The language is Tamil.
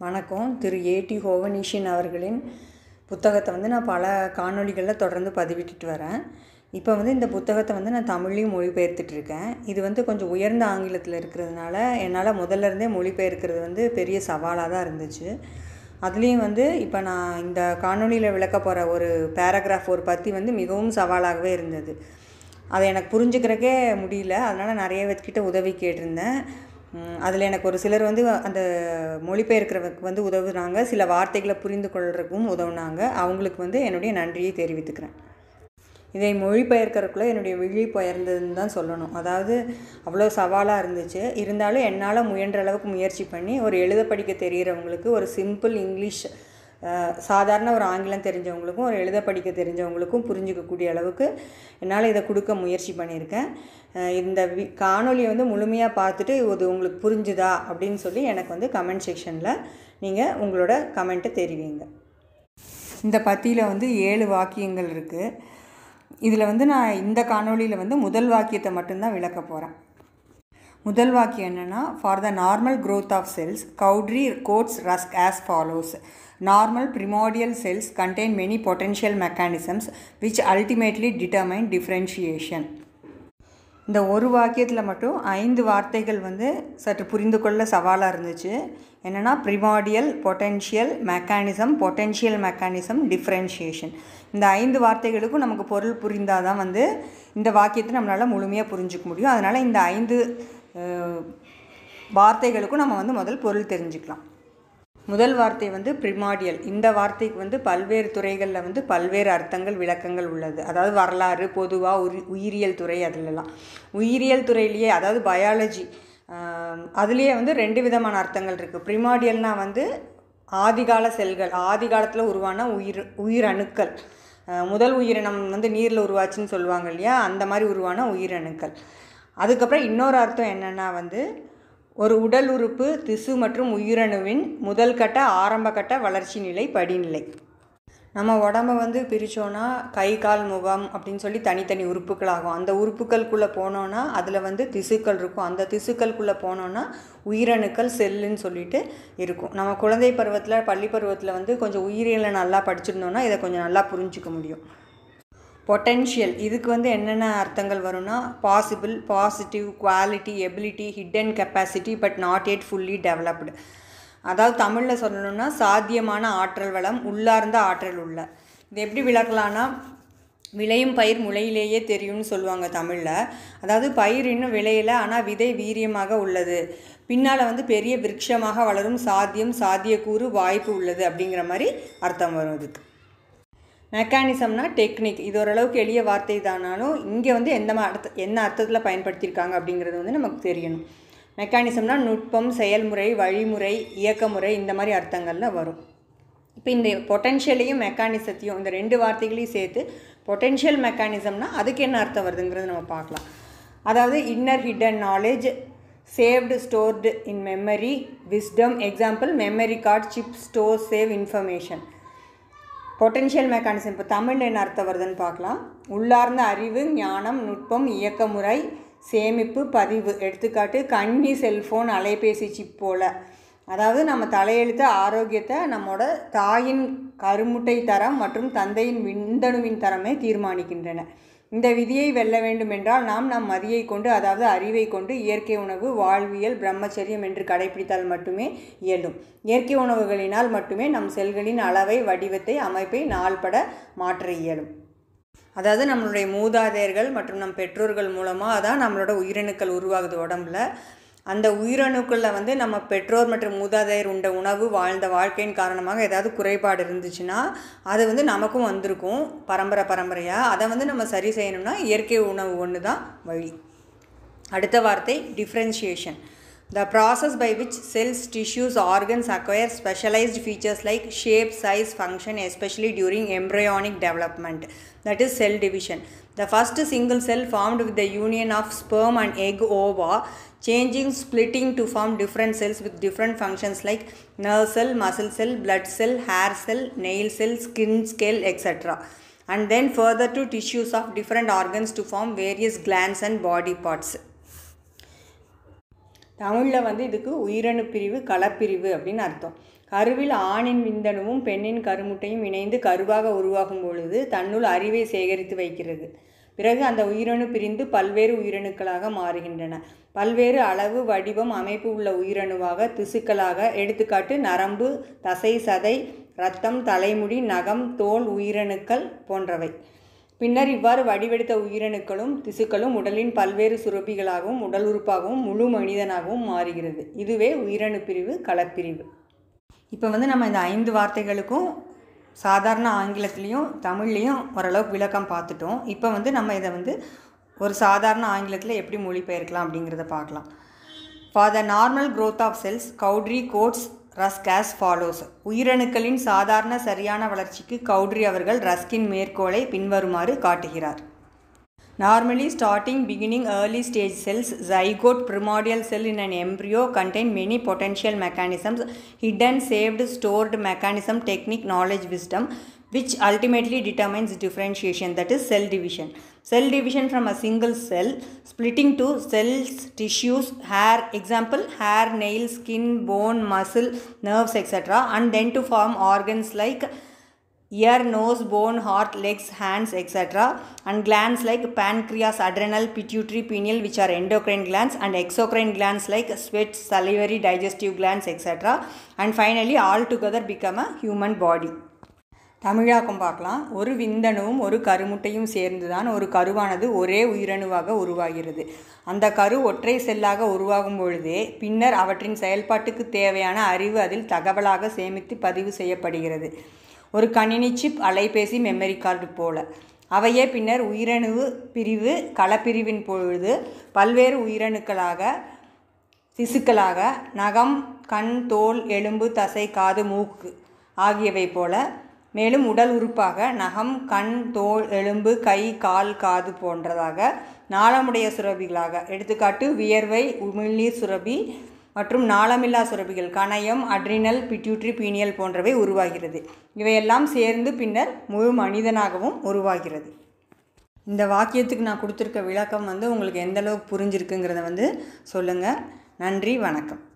வணக்கம். திரு ஏடி ஹோவனீஷன் அவர்களின் புத்தகத்தை நான் பல காணொளிகளில் தொடர்ந்து பதிவிட்டுட்டு வரேன். இப்போ இந்த புத்தகத்தை நான் தமிழ்லையும் மொழிபெயர்த்துட்ருக்கேன். இது கொஞ்சம் உயர்ந்த ஆங்கிலத்தில் இருக்கிறதுனால என்னால் முதல்ல இருந்தே மொழிபெயர்க்கிறது பெரிய சவாலாக தான் இருந்துச்சு. அதுலேயும் இப்போ நான் இந்த காணொளியில் விளக்க போகிற ஒரு பேராகிராஃப் ஒரு பத்தி மிகவும் சவாலாகவே இருந்தது. அதை எனக்கு புரிஞ்சுக்கிறக்கே முடியல. அதனால் நிறைய பேர்கிட்ட உதவி கேட்டிருந்தேன். அதில் எனக்கு ஒரு சிலர் அந்த மொழிபெயர்க்கிறதுக்கு உதவுனாங்க. சில வார்த்தைகளை புரிந்து கொள்றதுக்கும் உதவுனாங்க. அவங்களுக்கு என்னுடைய நன்றியை தெரிவித்துக்கிறேன். இதை மொழிபெயர்க்கிறதுக்குள்ளே என்னுடைய விழி பெயர்ந்ததுன்னு தான் சொல்லணும். அதாவது அவ்வளோ சவாலாக இருந்துச்சு. இருந்தாலும் என்னால் முயன்ற அளவுக்கு முயற்சி பண்ணி ஒரு எழுத படிக்க தெரிகிறவங்களுக்கு, ஒரு சிம்பிள் இங்கிலீஷ், சாதாரண ஒரு ஆங்கிலம் தெரிஞ்சவங்களுக்கும் ஒரு எழுத படிக்க தெரிஞ்சவங்களுக்கும் புரிஞ்சிக்கக்கூடிய அளவுக்கு என்னால் இதை கொடுக்க முயற்சி பண்ணியிருக்கேன். இந்த காணொலியை முழுமையாக பார்த்துட்டு இது உங்களுக்கு புரிஞ்சுதா அப்படின்னு சொல்லி எனக்கு கமெண்ட் செக்ஷனில் நீங்கள் உங்களோட கமெண்ட்டை தெரிவிங்க. இந்த பத்தியில் 7 வாக்கியங்கள் இருக்குது. இதில் நான் இந்த காணொலியில் முதல் வாக்கியத்தை மட்டும்தான் விளக்க போகிறேன். முதல் வாக்கியம் என்னென்னா, for the normal growth of cells கவுட்ரி கோட்ஸ் ரஸ்க் as follows. Normal primordial cells contain many potential mechanisms which ultimately determine differentiation. இந்த ஒரு வாக்கியத்தில் மட்டும் 5 வார்த்தைகள் சற்று புரிந்து கொள்ள சவாலாக இருந்துச்சு. என்னென்னா, primordial, potential, mechanism, potential mechanism, differentiation. இந்த 5 வார்த்தைகளுக்கும் நமக்கு பொருள் புரிந்தால் தான் இந்த வாக்கியத்தை நம்மளால் முழுமையாக புரிஞ்சிக்க முடியும். அதனால் இந்த 5 வார்த்தைகளுக்கும் நம்ம முதல் பொருள் தெரிஞ்சுக்கலாம். முதல் வார்த்தை பிரிமாடியல். இந்த வார்த்தைக்கு பல்வேறு துறைகளில் பல்வேறு அர்த்தங்கள், விளக்கங்கள் உள்ளது. அதாவது வரலாறு, பொதுவாக உயிரியல் துறை, அதிலெல்லாம் உயிரியல் துறையிலேயே, அதாவது பயாலஜி, அதுலேயே 2 விதமான அர்த்தங்கள் இருக்குது. பிரிமாடியல்னால் ஆதிகால செல்கள், ஆதி காலத்தில் உருவான உயிரணுக்கள். முதல் உயிரினம் நீரில் உருவாச்சுன்னு சொல்லுவாங்க இல்லையா, அந்த மாதிரி உருவான உயிரணுக்கள். அதுக்கப்புறம் இன்னொரு அர்த்தம் என்னென்னா, ஒரு உடல் உறுப்பு, திசு மற்றும் உயிரணுவின் முதல் கட்ட ஆரம்ப கட்ட வளர்ச்சி நிலை, படிநிலை. நம்ம உடம்பை பிரித்தோன்னா கை, கால், முகம் அப்படின்னு சொல்லி தனித்தனி உறுப்புகளாகும். அந்த உறுப்புகளுக்குள்ளே போனோன்னா அதில் திசுக்கள் இருக்கும். அந்த திசுக்களுக்குள்ளே போனோன்னா உயிரணுக்கள், செல்லுன்னு சொல்லிட்டு இருக்கும். நம்ம குழந்தை பருவத்தில், பள்ளி பருவத்தில் கொஞ்சம் உயிரியலை நல்லா படிச்சிருந்தோன்னா இதை கொஞ்சம் நல்லா புரிஞ்சிக்க முடியும். பொட்டென்ஷியல், இதுக்கு என்னென்ன அர்த்தங்கள் வரும்னா, possible, positive, quality, ability, hidden capacity but not yet fully developed. அதாவது தமிழில் சொல்லணும்னா சாத்தியமான ஆற்றல் வளம், உள்ளார்ந்த ஆற்றல் உள்ள. இது எப்படி விளக்கலான்னா, விளையும் பயிர் முளையிலேயே தெரியும்னு சொல்லுவாங்க தமிழில். அதாவது பயிர் இன்னும் விளையலை, ஆனால் விதை வீரியமாக உள்ளது, பின்னால் பெரிய விருட்சமாக வளரும் சாத்தியம், சாத்தியக்கூறு, வாய்ப்பு உள்ளது அப்படிங்கிற மாதிரி அர்த்தம் வரும் இதுக்கு. மெக்கானிசம்னா டெக்னிக். இது ஓரளவுக்கு எளிய வார்த்தை தானாலும் இங்கே என்ன அர்த்தத்தில் பயன்படுத்தியிருக்காங்க அப்படிங்கிறது நமக்கு தெரியணும். மெக்கானிசம்னா நுட்பம், செயல்முறை, வழிமுறை, இயக்கமுறை, இந்த மாதிரி அர்த்தங்களில் வரும். இப்போ இந்த பொட்டென்ஷியலையும் மெக்கானிசத்தையும், இந்த 2 வார்த்தைகளையும் சேர்த்து பொட்டென்ஷியல் மெக்கானிசம்னா அதுக்கு என்ன அர்த்தம் வருதுங்கிறது நம்ம பார்க்கலாம். அதாவது inner hidden knowledge, saved stored in memory, wisdom. Example, memory card, chip, store, save information. Potential mechanism இப்போ தமிழில் என்ன அர்த்தம் வருதுன்னு பார்க்கலாம். உள்ளார்ந்த அறிவு, ஞானம், நுட்பம், இயக்கமுறை, சேமிப்பு, பதிவு. எடுத்துக்காட்டு, கண்ணி, செல்ஃபோன், அலைபேசி சிப் போல். அதாவது நம்ம தலையெழுத்த ஆரோக்கியத்தை நம்மோட தாயின் கருமுட்டை தரம் மற்றும் தந்தையின் விந்தணுவின் தரமே தீர்மானிக்கின்றன. இந்த விதியை வெல்ல வேண்டும் என்றால் நாம் நம் மதியை கொண்டு, அதாவது அறிவை கொண்டு, இயற்கை உணவு, வாழ்வியல், பிரம்மச்சரியம் என்று கடைபிடித்தால் மட்டுமே இயலும். இயற்கை உணவுகளினால் மட்டுமே நம் செல்களின் அளவை, வடிவத்தை, அமைப்பை நாள்பட மாற்ற இயலும். அதாவது நம்மளுடைய மூதாதையர்கள் மற்றும் நம் பெற்றோர்கள் மூலமாக தான் நம்மளோட உயிரணுக்கள் உருவாகுது உடம்புல. அந்த உயிரணுக்களில் நம்ம பெற்றோர் மற்றும் மூதாதையர் உண்ட உணவு, வாழ்ந்த வாழ்க்கையின் காரணமாக ஏதாவது குறைபாடு இருந்துச்சுன்னா அது நமக்கும் வந்திருக்கும் பரம்பரையாக. அதை நம்ம சரி செய்யணும்னா இயற்கை உணவு ஒன்று தான் வழி. அடுத்த வார்த்தை differentiation. The process by which cells, tissues, organs acquire specialized features like shape, size, function, especially during embryonic development, that is cell division. The first single cell formed with the union of sperm and egg ova, changing, splitting to form different cells with different functions like nerve cell, muscle cell, blood cell, hair cell, nail cell, skin, scale, etc. And then further to tissues of different organs to form various glands and body parts. தமிழில் வந்து இதுக்கு உயிரணு பிரிவு கலப்பிரிவு அப்படின்னு அர்த்தம். கருவில் ஆணின் விந்தணுவும் பெண்ணின் கருமுட்டையும் இணைந்து கருவாக உருவாகும் பொழுது தன்னுள் அறிவை சேகரித்து வைக்கிறது. பிறகு அந்த உயிரணு பிரிந்து பல்வேறு உயிரணுக்களாக மாறுகின்றன. பல்வேறு அளவு, வடிவம், அமைப்பு உள்ள உயிரணுவாக, திசுக்களாக, எடுத்துக்காட்டு நரம்பு, தசை, சதை, இரத்தம், தலைமுடி, நகம், தோல் உயிரணுக்கள் போன்றவை. பின்னர் இவ்வாறு வடிவெடுத்த உயிரணுக்களும் திசுக்களும் உடலின் பல்வேறு சுரப்பிகளாகவும் உடல் உறுப்பாகவும் முழு மனிதனாகவும் மாறுகிறது. இதுவே உயிரணு பிரிவு கலப்பிரிவு. இப்போ வந்து நம்ம இந்த 5 வார்த்தைகளுக்கும் சாதாரண ஆங்கிலத்துலேயும் தமிழ்லேயும் ஓரளவுக்கு விளக்கம் பார்த்துட்டோம். இப்போ வந்து நம்ம இதை வந்து ஒரு சாதாரண ஆங்கிலத்தில் எப்படி மொழிபெயர்க்கலாம் அப்படிங்கிறத பார்க்கலாம். For the normal growth of cells, Cowdery quotes Rusk as follows. உயிரணுக்களின் சாதாரண சரியான வளர்ச்சிக்கு கவுட்ரி அவர்கள் ரஸ்கின் மேற்கோளை பின்வருமாறு காட்டுகிறார். Normally, beginning early stage cells, zygote, primordial cell in an embryo contain many potential mechanisms, hidden, saved, stored mechanism, technique, knowledge, wisdom, which ultimately determines differentiation, that is cell division. Cell division from a single cell, splitting to cells, tissues, hair, example, hair, nail, skin, bone, muscle, nerves, etc. and then to form organs like ear, nose, bone, heart, legs, hands, etc. and glands like pancreas, adrenal, pituitary, pineal, which are endocrine glands, and exocrine glands like sweat, salivary, digestive glands, etc. and finally all together become a human body. தமிழாக்கம் பார்க்கலாம். ஒரு விந்தணுவும் ஒரு கருமுட்டையும் சேர்ந்துதான் ஒரு கருவானது ஒரே உயிரணுவாக உருவாகிறது. அந்த கரு ஒற்றை செல்லாக உருவாகும் பொழுதே பின்னர் அவற்றின் செயல்பாட்டுக்கு தேவையான அறிவு அதில் தகவலாக சேமித்து பதிவு செய்யப்படுகிறது. ஒரு கணினி சிப், அலைபேசி, மெமரி கார்டு போல. அவையே பின்னர் உயிரணு பிரிவு கலப்பிரிவின் பொழுது பல்வேறு உயிரணுக்களாக, திசுக்களாக, நகம், கண், தோல், எலும்பு, தசை, காது, மூக்கு ஆகியவை போல, மேலும் உடல் உறுப்பாக நகம், கண், தோல், எலும்பு, கை, கால், காது போன்றதாக நாளமுடைய சுரபிகளாக, எடுத்துக்காட்டு வியர்வை, உமிழ்நீர் சுரபி மற்றும் நாளமில்லா சுரபிகள் கணையம், அட்ரினல், பிட்யூட்ரி, பீனியல் போன்றவை உருவாகிறது. இவையெல்லாம் சேர்ந்து பின்னர் முழு மனிதனாகவும் உருவாகிறது. இந்த வாக்கியத்துக்கு நான் கொடுத்துருக்க விளக்கம் வந்து உங்களுக்கு எந்தளவுக்கு புரிஞ்சிருக்குங்கிறத வந்து சொல்லுங்கள். நன்றி, வணக்கம்.